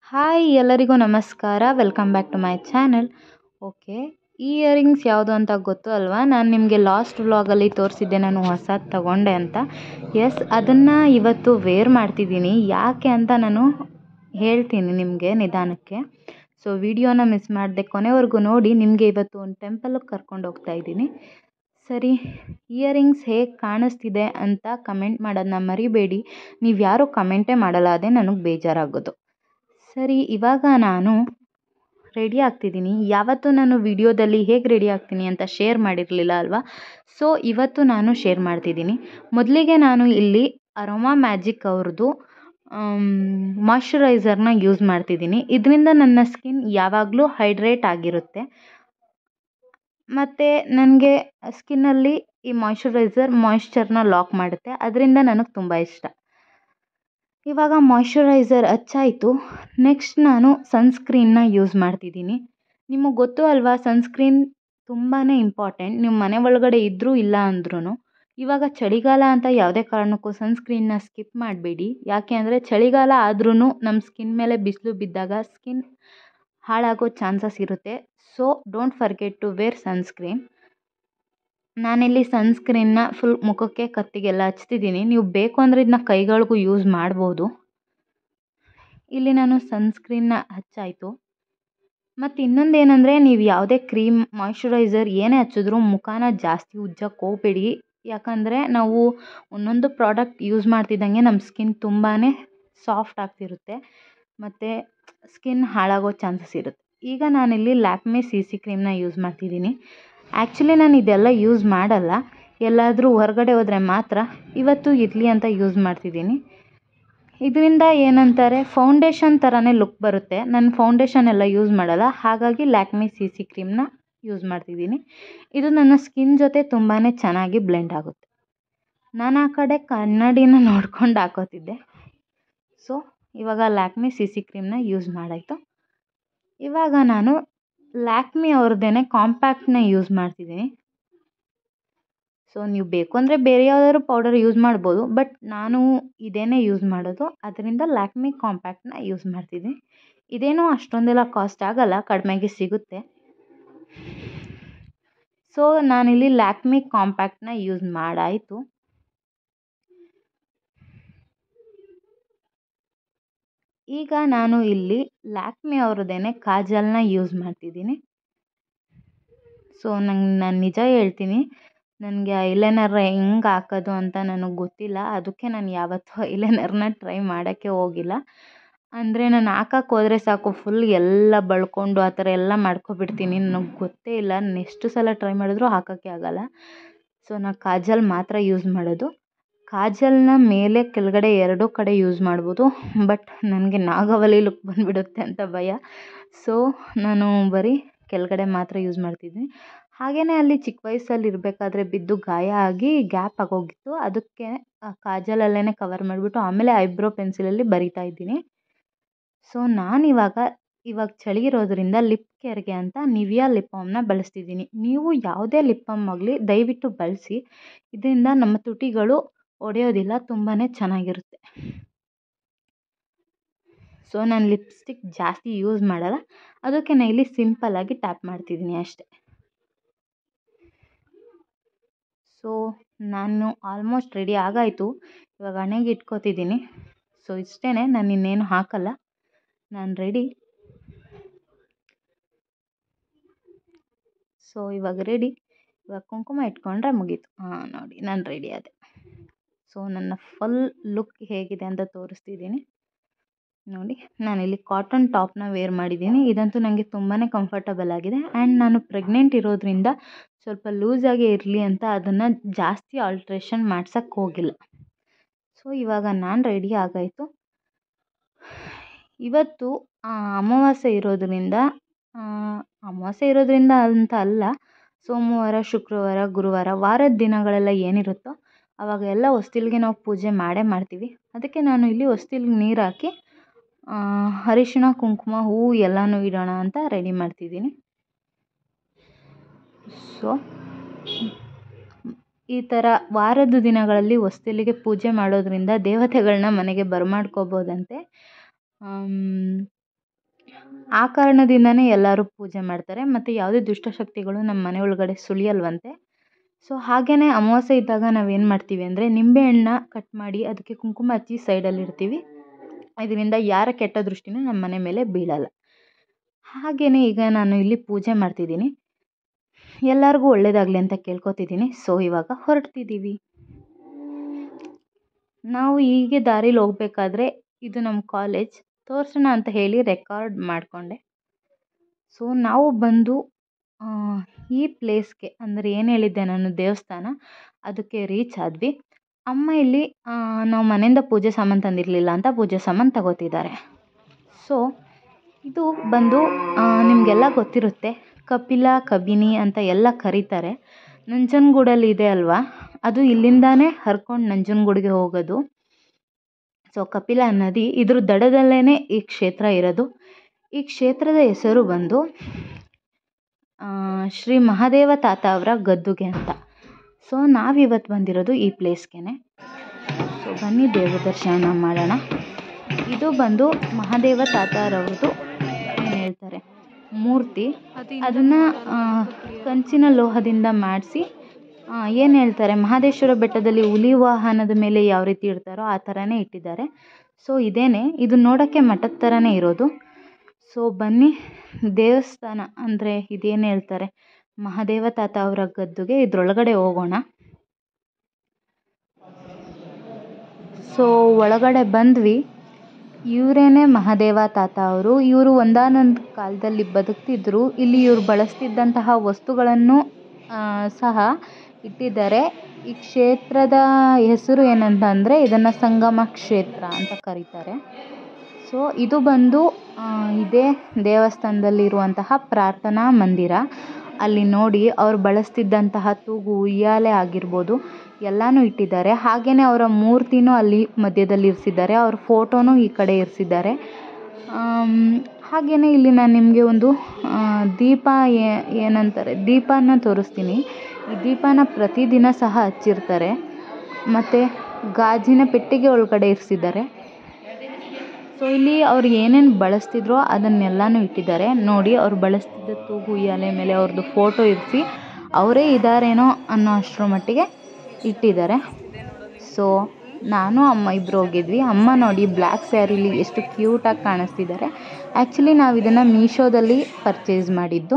Hi ಎಲ್ಲರಿಗೂ ನಮಸ್ಕಾರ. Welcome back to my channel. Okay, ಈ ಇಯರಿಂಗ್ಸ್ ಯಾವುದು ಅಂತ ಗೊತ್ತು ಅಲ್ವಾ? ನಾನು ನಿಮಗೆ ಲಾಸ್ಟ್ ವ್ಲಾಗಲ್ಲಿ ತೋರಿಸಿದ್ದೆ ನಾನು ಹೊಸದು ತಗೊಂಡೆ ಅಂತ. ಎಸ್, ಅದನ್ನು ಇವತ್ತು ವೇರ್ ಮಾಡ್ತಿದ್ದೀನಿ. ಯಾಕೆ ಅಂತ ನಾನು ಹೇಳ್ತೀನಿ ನಿಮಗೆ ನಿಧಾನಕ್ಕೆ. ಸೊ ವಿಡಿಯೋನ ಮಿಸ್ ಮಾಡದೆ ಕೊನೆವರೆಗೂ ನೋಡಿ. ನಿಮಗೆ ಇವತ್ತು ಒಂದು ಟೆಂಪಲ್ಗೆ ಕರ್ಕೊಂಡು ಹೋಗ್ತಾ ಇದ್ದೀನಿ. ಸರಿ, ಇಯರಿಂಗ್ಸ್ ಹೇಗೆ ಕಾಣಿಸ್ತಿದೆ ಅಂತ ಕಮೆಂಟ್ ಮಾಡೋದನ್ನ ಮರಿಬೇಡಿ. ನೀವು ಯಾರೂ ಕಮೆಂಟೇ ಮಾಡಲ್ಲ, ಅದೇ ನನಗೆ ಬೇಜಾರಾಗೋದು. ಸರಿ, ಇವಾಗ ನಾನು ರೆಡಿ ಆಗ್ತಿದ್ದೀನಿ. ಯಾವತ್ತೂ ನಾನು ವಿಡಿಯೋದಲ್ಲಿ ಹೇಗೆ ರೆಡಿ ಆಗ್ತೀನಿ ಅಂತ ಶೇರ್ ಮಾಡಿರಲಿಲ್ಲ ಅಲ್ವಾ? ಸೊ ಇವತ್ತು ನಾನು ಶೇರ್ ಮಾಡ್ತಿದ್ದೀನಿ. ಮೊದಲಿಗೆ ನಾನು ಇಲ್ಲಿ ಅರೋಮಾ ಮ್ಯಾಜಿಕ್ ಅವ್ರದ್ದು ಮಾಯ್ಶ್ಚರೈಸರ್ನ ಯೂಸ್ ಮಾಡ್ತಿದ್ದೀನಿ. ಇದರಿಂದ ನನ್ನ ಸ್ಕಿನ್ ಯಾವಾಗಲೂ ಹೈಡ್ರೇಟ್ ಆಗಿರುತ್ತೆ. ಮತ್ತು ನನಗೆ ಸ್ಕಿನ್ನಲ್ಲಿ ಈ ಮಾಯ್ಶ್ಚರ್ನ ಲಾಕ್ ಮಾಡುತ್ತೆ. ಅದರಿಂದ ನನಗೆ ತುಂಬ ಇಷ್ಟ. ಇವಾಗ ಮಾಯ್ಶ್ಚರೈಸರ್ ಹಚ್ಚಾಯಿತು. ನೆಕ್ಸ್ಟ್ ನಾನು ಸನ್ಸ್ಕ್ರೀನ್ನ ಯೂಸ್ ಮಾಡ್ತಿದ್ದೀನಿ. ನಿಮಗೆ ಗೊತ್ತು ಅಲ್ವಾ, ಸನ್ಸ್ಕ್ರೀನ್ ತುಂಬಾ ಇಂಪಾರ್ಟೆಂಟ್. ನೀವು ಮನೆ ಒಳಗಡೆ ಇದ್ದರೂ ಇಲ್ಲ ಅಂದ್ರೂ. ಇವಾಗ ಚಳಿಗಾಲ ಅಂತ ಯಾವುದೇ ಕಾರಣಕ್ಕೂ ಸನ್ಸ್ಕ್ರೀನ್ನ ಸ್ಕಿಪ್ ಮಾಡಬೇಡಿ. ಯಾಕೆ ಅಂದರೆ ಚಳಿಗಾಲ ಆದ್ರೂ ನಮ್ಮ ಸ್ಕಿನ್ ಮೇಲೆ ಬಿಸಿಲು ಬಿದ್ದಾಗ ಸ್ಕಿನ್ ಹಾಳಾಗೋ ಚಾನ್ಸಸ್ ಇರುತ್ತೆ. So don't forget to wear sunscreen. ನಾನಿಲ್ಲಿ ಸನ್ಸ್ಕ್ರೀನ್ನ ಫುಲ್ ಮುಖಕ್ಕೆ ಕತ್ತಿಗೆಲ್ಲ ಹಚ್ತಿದ್ದೀನಿ. ನೀವು ಬೇಕು ಅಂದರೆ ಇದನ್ನ ಕೈಗಳಿಗೂ ಯೂಸ್ ಮಾಡ್ಬೋದು. ಇಲ್ಲಿ ನಾನು ಸನ್ಸ್ಕ್ರೀನ್ನ ಹಚ್ಚಾಯಿತು. ಮತ್ತು ಇನ್ನೊಂದು ಏನಂದರೆ, ನೀವು ಯಾವುದೇ ಕ್ರೀಮ್, ಮಾಯ್ಶ್ಚರೈಸರ್ ಏನೇ ಹಚ್ಚಿದ್ರೂ ಮುಖನ ಜಾಸ್ತಿ ಉಜ್ಜಕ್ಕೆ ಹೋಗಬೇಡಿ. ಯಾಕಂದರೆ ನಾವು ಒಂದೊಂದು ಪ್ರಾಡಕ್ಟ್ ಯೂಸ್ ಮಾಡ್ತಿದ್ದಂಗೆ ನಮ್ಮ ಸ್ಕಿನ್ ತುಂಬಾ ಸಾಫ್ಟ್ ಆಗ್ತಿರುತ್ತೆ ಮತ್ತು ಸ್ಕಿನ್ ಹಾಳಾಗೋ ಚಾನ್ಸಸ್ ಇರುತ್ತೆ. ಈಗ ನಾನಿಲ್ಲಿ ಲ್ಯಾಕ್ಮೆ CC ಕ್ರೀಮ್ನ ಯೂಸ್ ಮಾಡ್ತಿದ್ದೀನಿ. ಆ್ಯಕ್ಚುಲಿ ನಾನು ಇದೆಲ್ಲ ಯೂಸ್ ಮಾಡಲ್ಲ, ಎಲ್ಲಾದರೂ ಹೊರಗಡೆ ಹೋದರೆ ಮಾತ್ರ. ಇವತ್ತು ಇರಲಿ ಅಂತ ಯೂಸ್ ಮಾಡ್ತಿದ್ದೀನಿ. ಇದರಿಂದ ಏನಂತಾರೆ, ಫೌಂಡೇಶನ್ ಥರನೇ ಲುಕ್ ಬರುತ್ತೆ. ನಾನು ಫೌಂಡೇಶನ್ ಎಲ್ಲ ಯೂಸ್ ಮಾಡಲ್ಲ, ಹಾಗಾಗಿ ಲ್ಯಾಕ್ಮೆ CC ಕ್ರೀಮ್ನ ಯೂಸ್ ಮಾಡ್ತಿದ್ದೀನಿ. ಇದು ನನ್ನ ಸ್ಕಿನ್ ಜೊತೆ ತುಂಬಾ ಚೆನ್ನಾಗಿ ಬ್ಲೆಂಡ್ ಆಗುತ್ತೆ. ನಾನು ಆ ಕಡೆ ಕನ್ನಡಿನ ನೋಡ್ಕೊಂಡು ಹಾಕೋತಿದ್ದೆ. ಸೊ ಇವಾಗ ಲ್ಯಾಕ್ಮೆ CC ಕ್ರೀಮ್ನ ಯೂಸ್ ಮಾಡಾಯಿತು. ಇವಾಗ ನಾನು ಲ್ಯಾಕ್ಮೆ ಅವ್ರದ್ದೇ ಕಾಂಪ್ಯಾಕ್ಟ್ನ ಯೂಸ್ ಮಾಡ್ತಿದ್ದೀನಿ. ಸೊ ನೀವು ಬೇಕು ಅಂದರೆ ಬೇರೆ ಯಾವುದಾದ್ರು ಪೌಡರ್ ಯೂಸ್ ಮಾಡ್ಬೋದು, ಬಟ್ ನಾನು ಇದೇನೇ ಯೂಸ್ ಮಾಡೋದು. ಅದರಿಂದ ಲ್ಯಾಕ್ಮೆ ಕಾಂಪ್ಯಾಕ್ಟ್ನ ಯೂಸ್ ಮಾಡ್ತಿದ್ದೀನಿ. ಇದೇನೂ ಅಷ್ಟೊಂದೆಲ್ಲ ಕಾಸ್ಟ್ ಆಗಲ್ಲ, ಕಡಿಮೆಗೆ ಸಿಗುತ್ತೆ. ಸೊ ನಾನಿಲ್ಲಿ ಲ್ಯಾಕ್ಮೆ ಕಾಂಪ್ಯಾಕ್ಟ್ನ ಯೂಸ್ ಮಾಡಾಯಿತು. ಈಗ ನಾನು ಇಲ್ಲಿ ಲ್ಯಾಕ್ಮೆ ಅವ್ರದ್ದೇ ಕಾಜಲ್ನ ಯೂಸ್ ಮಾಡ್ತಿದ್ದೀನಿ. ಸೊ ನಾನು ನಿಜ ಹೇಳ್ತೀನಿ, ನನಗೆ ಐಲೈನರ್ ಹೆಂಗೆ ಹಾಕೋದು ಅಂತ ನನಗೆ ಗೊತ್ತಿಲ್ಲ. ಅದಕ್ಕೆ ನಾನು ಯಾವತ್ತೂ ಐಲೈನರ್ನ ಟ್ರೈ ಮಾಡೋಕ್ಕೆ ಹೋಗಿಲ್ಲ. ಅಂದರೆ ನಾನು ಹಾಕಕ್ಕೆ ಹೋದರೆ ಸಾಕು, ಫುಲ್ ಎಲ್ಲ ಬಳ್ಕೊಂಡು ಆ ಥರ ಎಲ್ಲ ಮಾಡ್ಕೊಬಿಡ್ತೀನಿ. ನನಗೆ ಗೊತ್ತೇ ಇಲ್ಲ, ನಾನು ಎಷ್ಟು ಸಲ ಟ್ರೈ ಮಾಡಿದ್ರೂ ಹಾಕೋಕ್ಕೆ ಆಗಲ್ಲ. ಸೊ ನಾನು ಕಾಜಲ್ ಮಾತ್ರ ಯೂಸ್ ಮಾಡೋದು. ಕಾಜಲ್ನ ಮೇಲೆ ಕೆಳಗಡೆ ಎರಡೂ ಕಡೆ ಯೂಸ್ ಮಾಡ್ಬೋದು, ಬಟ್ ನನಗೆ ನಾಗವಲ್ಲಿ ಲುಕ್ ಬಂದುಬಿಡುತ್ತೆ ಅಂತ ಭಯ. ಸೊ ನಾನು ಬರೀ ಕೆಳಗಡೆ ಮಾತ್ರ ಯೂಸ್ ಮಾಡ್ತಿದ್ದೀನಿ. ಹಾಗೆಯೇ ಅಲ್ಲಿ ಚಿಕ್ಕ ವಯಸ್ಸಲ್ಲಿ ಇರಬೇಕಾದ್ರೆ ಬಿದ್ದು ಗಾಯ ಆಗಿ ಗ್ಯಾಪ್ ಆಗೋಗಿತ್ತು. ಅದಕ್ಕೆ ಕಾಜಲಲ್ಲೇ ಕವರ್ ಮಾಡಿಬಿಟ್ಟು ಆಮೇಲೆ ಐಬ್ರೋ ಪೆನ್ಸಿಲಲ್ಲಿ ಬರಿತಾ ಇದ್ದೀನಿ. ಸೊ ನಾನಿವಾಗ ಚಳಿ ಇರೋದ್ರಿಂದ ಲಿಪ್ ಕೇರ್ಗೆ ಅಂತ ನಿವಿಯಾ ಲಿಪ್ ಬಾಮ್ನ ಬಳಸ್ತಿದ್ದೀನಿ. ನೀವು ಯಾವುದೇ ಲಿಪ್ ಬಾಮ್ ಆಗಲಿ ದಯವಿಟ್ಟು ಬಳಸಿ. ಇದರಿಂದ ನಮ್ಮ ತುಟಿಗಳು ಒಡೆಯೋದಿಲ್ಲ, ತುಂಬಾ ಚೆನ್ನಾಗಿರುತ್ತೆ. ಸೊ ನಾನು ಲಿಪ್ಸ್ಟಿಕ್ ಜಾಸ್ತಿ ಯೂಸ್ ಮಾಡಲ್ಲ, ಅದಕ್ಕೆ ನಾನು ಇಲ್ಲಿ ಸಿಂಪಲ್ಲಾಗಿ ಟ್ಯಾಪ್ ಮಾಡ್ತಿದ್ದೀನಿ ಅಷ್ಟೆ. ಸೊ ನಾನು ಆಲ್ಮೋಸ್ಟ್ ರೆಡಿ ಆಗಾಯಿತು. ಇವಾಗ ಹಣೆಗೆ ಇಟ್ಕೋತಿದ್ದೀನಿ. ಸೊ ಇಷ್ಟೇ, ನಾನು ಇನ್ನೇನು ಹಾಕಲ್ಲ, ನಾನು ರೆಡಿ. ಸೊ ಇವಾಗ ರೆಡಿ. ಇವಾಗ ಕುಂಕುಮ ಇಟ್ಕೊಂಡ್ರೆ ಮುಗೀತು. ನೋಡಿ, ನಾನು ರೆಡಿ ಆದೆ. ಸೊ ನನ್ನ ಫುಲ್ ಲುಕ್ ಹೇಗಿದೆ ಅಂತ ತೋರಿಸ್ತಿದ್ದೀನಿ ನೋಡಿ. ನಾನಿಲ್ಲಿ ಕಾಟನ್ ಟಾಪ್ನ ವೇರ್ ಮಾಡಿದ್ದೀನಿ. ಇದಂತೂ ನನಗೆ ತುಂಬಾ ಕಂಫರ್ಟಬಲ್ ಆಗಿದೆ. ಆ್ಯಂಡ್ ನಾನು ಪ್ರೆಗ್ನೆಂಟ್ ಇರೋದ್ರಿಂದ ಸ್ವಲ್ಪ ಲೂಸಾಗೇ ಇರಲಿ ಅಂತ ಅದನ್ನು ಜಾಸ್ತಿ ಆಲ್ಟ್ರೇಷನ್ ಮಾಡ್ಸೋಕ್ಕೆ ಹೋಗಿಲ್ಲ. ಸೊ ಇವಾಗ ನಾನು ರೆಡಿ ಆಗಾಯಿತು. ಇವತ್ತು ಅಮಾವಾಸ್ಯೆ ಇರೋದ್ರಿಂದ ಅಂತ ಅಲ್ಲ, ಸೋಮವಾರ, ಶುಕ್ರವಾರ, ಗುರುವಾರ, ವಾರದ ದಿನಗಳೆಲ್ಲ ಏನಿರುತ್ತೋ ಆವಾಗ ಎಲ್ಲ ಹೊಸ್ತಿಲಿಗೆ ನಾವು ಪೂಜೆ ಮಾಡೇ ಮಾಡ್ತೀವಿ. ಅದಕ್ಕೆ ನಾನು ಇಲ್ಲಿ ಹೊಸ್ತಿಲಿಗೆ ನೀರು ಹಾಕಿ ಅರಿಶಿಣ, ಕುಂಕುಮ, ಹೂವು ಎಲ್ಲನೂ ಇಡೋಣ ಅಂತ ರೆಡಿ ಮಾಡ್ತಿದ್ದೀನಿ. ಸೊ ಈ ಥರ ವಾರದ ದಿನಗಳಲ್ಲಿ ಹೊಸ್ತಿಲಿಗೆ ಪೂಜೆ ಮಾಡೋದ್ರಿಂದ ದೇವತೆಗಳನ್ನ ಮನೆಗೆ ಬರಮಾಡ್ಕೋಬೋದಂತೆ. ಆ ಕಾರಣದಿಂದನೇ ಎಲ್ಲರೂ ಪೂಜೆ ಮಾಡ್ತಾರೆ ಮತ್ತು ಯಾವುದೇ ದುಷ್ಟಶಕ್ತಿಗಳು ನಮ್ಮ ಮನೆ ಒಳಗಡೆ ಸುಳಿಯಲ್ವಂತೆ. ಸೊ ಹಾಗೆಯೇ ಅಮಾವಾಸ್ಯೆ ಇದ್ದಾಗ ನಾವೇನು ಮಾಡ್ತೀವಿ ಅಂದರೆ ನಿಂಬೆಹಣ್ಣನ್ನ ಕಟ್ ಮಾಡಿ ಅದಕ್ಕೆ ಕುಂಕುಮ ಹಚ್ಚಿ ಸೈಡಲ್ಲಿಡ್ತೀವಿ. ಇದರಿಂದ ಯಾರ ಕೆಟ್ಟ ದೃಷ್ಟಿನೂ ನಮ್ಮ ಮನೆ ಮೇಲೆ ಬೀಳಲ್ಲ. ಹಾಗೆಯೇ ಈಗ ನಾನು ಇಲ್ಲಿ ಪೂಜೆ ಮಾಡ್ತಿದ್ದೀನಿ. ಎಲ್ಲರಿಗೂ ಒಳ್ಳೆಯದಾಗಲಿ ಅಂತ ಕೇಳ್ಕೊತಿದ್ದೀನಿ. ಸೊ ಇವಾಗ ಹೊರಡ್ತಿದ್ದೀವಿ. ನಾವು ಹೀಗೆ ದಾರಿಲಿ ಹೋಗ್ಬೇಕಾದ್ರೆ ಇದು ನಮ್ಮ ಕಾಲೇಜ್ ತೋರಿಸೋಣ ಅಂತ ಹೇಳಿ ರೆಕಾರ್ಡ್ ಮಾಡಿಕೊಂಡೆ. ಸೊ ನಾವು ಬಂದು ಈ ಪ್ಲೇಸ್ಗೆ ಅಂದರೆ ಏನು ಹೇಳಿದ್ದೆ ನಾನು ದೇವಸ್ಥಾನ ಅದಕ್ಕೆ ರೀಚ್ ಆದ್ವಿ. ಅಮ್ಮ ಇಲ್ಲಿ ನಾವು ಮನೆಯಿಂದ ಪೂಜೆ ಸಾಮಾನು ತಂದಿರಲಿಲ್ಲ ಅಂತ ಪೂಜೆ ಸಾಮಾನು ತಗೋತಿದ್ದಾರೆ. ಸೊ ಇದು ಬಂದು ನಿಮಗೆಲ್ಲ ಗೊತ್ತಿರುತ್ತೆ, ಕಪಿಲ ಕಬಿನಿ ಅಂತ ಎಲ್ಲ ಕರೀತಾರೆ. ನಂಜನಗೂಡಲ್ಲಿ ಇದೆ ಅಲ್ವಾ, ಅದು ಇಲ್ಲಿಂದಾನೇ ಹರ್ಕೊಂಡು ನಂಜನಗೂಡಿಗೆ ಹೋಗೋದು. ಸೊ ಕಪಿಲ ನದಿ ಇದ್ರ ದಡದಲ್ಲೇ ಈ ಕ್ಷೇತ್ರ ಇರೋದು. ಈ ಕ್ಷೇತ್ರದ ಹೆಸರು ಬಂದು ಶ್ರೀ ಮಹಾದೇವ ತಾತ ಅವರ ಗದ್ದುಗೆ ಅಂತ. ಸೊ ನಾವಿವತ್ತು ಬಂದಿರೋದು ಈ ಪ್ಲೇಸ್ಗೆ. ಸೊ ಬನ್ನಿ ದೇವ್ರ ದರ್ಶನ ಮಾಡೋಣ. ಇದು ಬಂದು ಮಹಾದೇವ ತಾತರವ್ರದ್ದು ಏನು ಹೇಳ್ತಾರೆ ಮೂರ್ತಿ. ಅದನ್ನು ಕಂಚಿನ ಲೋಹದಿಂದ ಮಾಡಿಸಿ ಏನು ಹೇಳ್ತಾರೆ ಮಹದೇಶ್ವರ ಬೆಟ್ಟದಲ್ಲಿ ಹುಲಿ ವಾಹನದ ಮೇಲೆ ಯಾವ ರೀತಿ ಇಡ್ತಾರೋ ಆ ಥರನೇ ಇಟ್ಟಿದ್ದಾರೆ. ಸೊ ಇದು ನೋಡೋಕ್ಕೆ ಮಠದ ಥರನೇ ಇರೋದು. ಸೊ ಬನ್ನಿ ದೇವಸ್ಥಾನ ಅಂದರೆ ಇದೇನು ಹೇಳ್ತಾರೆ ಮಹಾದೇವ ತಾತ ಅವರ ಗದ್ದುಗೆ, ಇದರೊಳಗಡೆ ಹೋಗೋಣ. ಸೊ ಒಳಗಡೆ ಬಂದ್ವಿ. ಇವರೇನೆ ಮಹಾದೇವ ತಾತ ಅವರು. ಇವರು ಒಂದಾನೊಂದು ಕಾಲದಲ್ಲಿ ಬದುಕ್ತಿದ್ರು. ಇಲ್ಲಿ ಇವರು ಬಳಸ್ತಿದ್ದಂತಹ ವಸ್ತುಗಳನ್ನು ಸಹ ಇಟ್ಟಿದ್ದಾರೆ. ಈ ಕ್ಷೇತ್ರದ ಹೆಸರು ಏನಂತಂದರೆ ಇದನ್ನು ಸಂಗಮ ಕ್ಷೇತ್ರ ಅಂತ ಕರೀತಾರೆ. ಸೊ ಇದು ಬಂದು ಇದೇ ದೇವಸ್ಥಾನದಲ್ಲಿರುವಂತಹ ಪ್ರಾರ್ಥನಾ ಮಂದಿರ. ಅಲ್ಲಿ ನೋಡಿ ಅವ್ರು ಬಳಸ್ತಿದ್ದಂತಹ ತೂಗು ಉಯ್ಯಾಲೆ ಆಗಿರ್ಬೋದು ಎಲ್ಲನೂ ಇಟ್ಟಿದ್ದಾರೆ. ಹಾಗೆಯೇ ಅವರ ಮೂರ್ತಿನೂ ಅಲ್ಲಿ ಮಧ್ಯದಲ್ಲಿ ಇರಿಸಿದ್ದಾರೆ. ಅವ್ರ ಫೋಟೋನೂ ಈ ಕಡೆ ಇರಿಸಿದ್ದಾರೆ. ಹಾಗೆಯೇ ಇಲ್ಲಿ ನಾನು ನಿಮಗೆ ಒಂದು ದೀಪ ಏನಂತಾರೆ ದೀಪನ ತೋರಿಸ್ತೀನಿ. ಈ ದೀಪನ ಪ್ರತಿದಿನ ಸಹ ಹಚ್ಚಿರ್ತಾರೆ. ಮತ್ತು ಗಾಜಿನ ಪೆಟ್ಟಿಗೆ ಒಳಗಡೆ ಇರಿಸಿದ್ದಾರೆ. ಸೊ ಇಲ್ಲಿ ಅವ್ರು ಏನೇನು ಬಳಸ್ತಿದ್ರೋ ಅದನ್ನೆಲ್ಲನೂ ಇಟ್ಟಿದ್ದಾರೆ. ನೋಡಿ ಅವ್ರು ಬಳಸ್ತಿದ್ದ ತೂಗು ಉಯ್ಯಾಲೆ ಮೇಲೆ ಅವ್ರದ್ದು ಫೋಟೋ ಇರಿಸಿ ಅವರೇ ಇದ್ದಾರೇನೋ ಅನ್ನೋ ಅಷ್ಟರ ಮಟ್ಟಿಗೆ ಇಟ್ಟಿದ್ದಾರೆ. ಸೊ ನಾನು ಅಮ್ಮ ಇಬ್ಬರು ಹೋಗಿದ್ವಿ. ಅಮ್ಮ ನೋಡಿ ಬ್ಲ್ಯಾಕ್ ಸ್ಯಾರಿಲಿ ಎಷ್ಟು ಕ್ಯೂಟಾಗಿ ಕಾಣಿಸ್ತಿದ್ದಾರೆ. ಆ್ಯಕ್ಚುಲಿ ನಾವು ಇದನ್ನು ಮೀಶೋದಲ್ಲಿ ಪರ್ಚೇಸ್ ಮಾಡಿದ್ದು.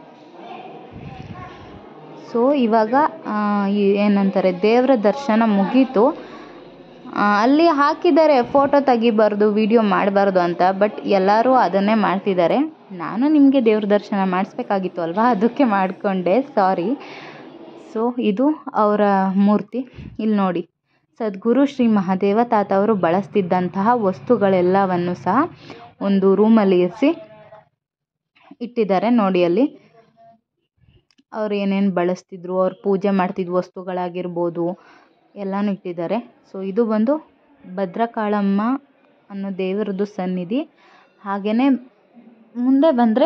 ಸೊ ಇವಾಗ ಏನಂತಾರೆ ದೇವರ ದರ್ಶನ ಮುಗೀತು. ಅಲ್ಲಿ ಹಾಕಿದ್ದಾರೆ ಫೋಟೋ ತೆಗಿಬಾರ್ದು ವಿಡಿಯೋ ಮಾಡಬಾರ್ದು ಅಂತ, ಬಟ್ ಎಲ್ಲರೂ ಅದನ್ನೇ ಮಾಡ್ತಿದ್ದಾರೆ. ನಾನು ನಿಮಗೆ ದೇವ್ರ ದರ್ಶನ ಮಾಡಿಸ್ಬೇಕಾಗಿತ್ತು ಅಲ್ವಾ, ಅದಕ್ಕೆ ಮಾಡಿಕೊಂಡೆ, ಸಾರಿ. ಸೊ ಇದು ಅವರ ಮೂರ್ತಿ. ಇಲ್ಲಿ ನೋಡಿ ಸದ್ಗುರು ಶ್ರೀ ಮಹಾದೇವ ತಾತ ಅವರು ಬಳಸ್ತಿದ್ದಂತಹ ವಸ್ತುಗಳೆಲ್ಲವನ್ನು ಸಹ ಒಂದು ರೂಮಲ್ಲಿ ಇರಿಸಿ ಇಟ್ಟಿದ್ದಾರೆ. ನೋಡಿ ಅಲ್ಲಿ ಅವ್ರು ಏನೇನು ಬಳಸ್ತಿದ್ರು, ಅವ್ರು ಪೂಜೆ ಮಾಡ್ತಿದ್ದ ವಸ್ತುಗಳಾಗಿರ್ಬೋದು ಎಲ್ಲನೂ ಇಟ್ಟಿದ್ದಾರೆ. ಸೊ ಇದು ಬಂದು ಭದ್ರಕಾಳಮ್ಮ ಅನ್ನೋ ದೇವರದ್ದು ಸನ್ನಿಧಿ. ಹಾಗೆಯೇ ಮುಂದೆ ಬಂದರೆ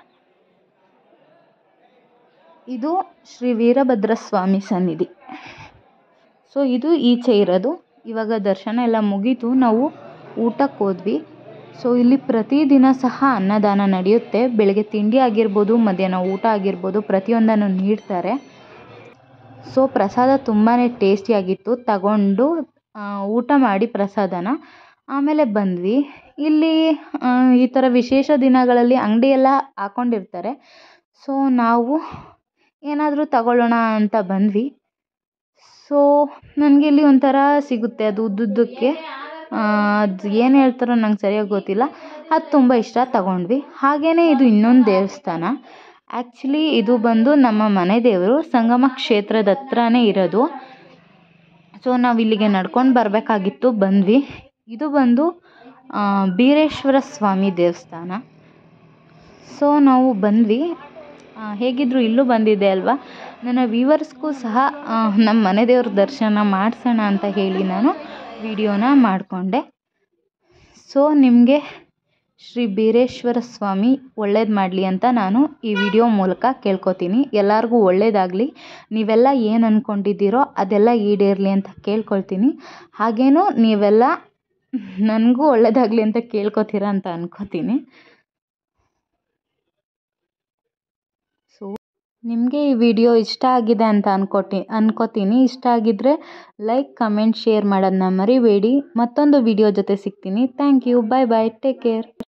ಇದು ಶ್ರೀ ವೀರಭದ್ರ ಸ್ವಾಮಿ ಸನ್ನಿಧಿ. ಸೊ ಇದು ಈಚೆ ಇರೋದು. ಇವಾಗ ದರ್ಶನ ಎಲ್ಲ ಮುಗೀತು, ನಾವು ಊಟಕ್ಕೆ ಹೋದ್ವಿ. ಸೊ ಇಲ್ಲಿ ಪ್ರತಿದಿನ ಸಹ ಅನ್ನದಾನ ನಡೆಯುತ್ತೆ. ಬೆಳಗ್ಗೆ ತಿಂಡಿ ಆಗಿರ್ಬೋದು, ಮಧ್ಯಾಹ್ನ ಊಟ ಆಗಿರ್ಬೋದು, ಪ್ರತಿಯೊಂದನ್ನು ನೀಡ್ತಾರೆ. ಸೊ ಪ್ರಸಾದ ತುಂಬಾ ಟೇಸ್ಟಿಯಾಗಿತ್ತು. ತಗೊಂಡು ಊಟ ಮಾಡಿ ಪ್ರಸಾದನ ಆಮೇಲೆ ಬಂದ್ವಿ. ಇಲ್ಲಿ ಈ ಥರ ವಿಶೇಷ ದಿನಗಳಲ್ಲಿ ಅಂಗಡಿಯೆಲ್ಲ ಹಾಕ್ಕೊಂಡಿರ್ತಾರೆ. ಸೊ ನಾವು ಏನಾದರೂ ತಗೊಳ್ಳೋಣ ಅಂತ ಬಂದ್ವಿ. ಸೊ ನನಗೆ ಇಲ್ಲಿ ಒಂಥರ ಸಿಗುತ್ತೆ, ಅದು ಉದ್ದುದ್ದಕ್ಕೆ, ಅದು ಏನು ಹೇಳ್ತಾರೋ ನಂಗೆ ಸರಿಯಾಗಿ ಗೊತ್ತಿಲ್ಲ, ಅದು ತುಂಬ ಇಷ್ಟ, ತಗೊಂಡ್ವಿ. ಹಾಗೆಯೇ ಇದು ಇನ್ನೊಂದು ದೇವಸ್ಥಾನ. ಆ್ಯಕ್ಚುಲಿ ಇದು ಬಂದು ನಮ್ಮ ಮನೆ ದೇವರು ಸಂಗಮ ಕ್ಷೇತ್ರದ ಹತ್ರನೇ ಇರೋದು. ಸೊ ನಾವು ಇಲ್ಲಿಗೆ ನಡ್ಕೊಂಡು ಬರಬೇಕಾಗಿತ್ತು, ಬಂದ್ವಿ. ಇದು ಬಂದು ಬೀರೇಶ್ವರ ಸ್ವಾಮಿ ದೇವಸ್ಥಾನ. ಸೊ ನಾವು ಬಂದ್ವಿ. ಹೇಗಿದ್ರು ಇಲ್ಲೂ ಬಂದಿದ್ದೆ ಅಲ್ವಾ, ನನ್ನ ವ್ಯೂವರ್ಸ್ಗೂ ಸಹ ನಮ್ಮ ಮನೆ ದೇವ್ರ ದರ್ಶನ ಮಾಡಿಸೋಣ ಅಂತ ಹೇಳಿ ನಾನು ವಿಡಿಯೋನ ಮಾಡಿಕೊಂಡೆ. ಸೊ ನಿಮಗೆ ಶ್ರೀ ಬೀರೇಶ್ವರ ಸ್ವಾಮಿ ಒಳ್ಳೇದು ಮಾಡಲಿ ಅಂತ ನಾನು ಈ ವಿಡಿಯೋ ಮೂಲಕ ಕೇಳ್ಕೊತೀನಿ. ಎಲ್ಲರಿಗೂ ಒಳ್ಳೇದಾಗಲಿ, ನೀವೆಲ್ಲ ಏನು ಅಂದ್ಕೊಂಡಿದ್ದೀರೋ ಅದೆಲ್ಲ ಈಡೇರಲಿ ಅಂತ ಕೇಳ್ಕೊಳ್ತೀನಿ. ಹಾಗೇನೂ ನೀವೆಲ್ಲ ನನಗೂ ಒಳ್ಳೇದಾಗಲಿ ಅಂತ ಕೇಳ್ಕೊತೀರ ಅಂತ ಅಂದ್ಕೋತೀನಿ. ನಿಮಗೆ ಈ ವಿಡಿಯೋ ಇಷ್ಟ ಆಗಿದೆ ಅಂತ ಅನ್ಕೋತೀನಿ. ಇಷ್ಟ ಆಗಿದ್ದರೆ ಲೈಕ್, ಕಮೆಂಟ್, ಶೇರ್ ಮಾಡೋದನ್ನ ಮರಿಬೇಡಿ. ಮತ್ತೊಂದು ವಿಡಿಯೋ ಜೊತೆ ಸಿಗ್ತೀನಿ. Thank you. Bye bye. Take care.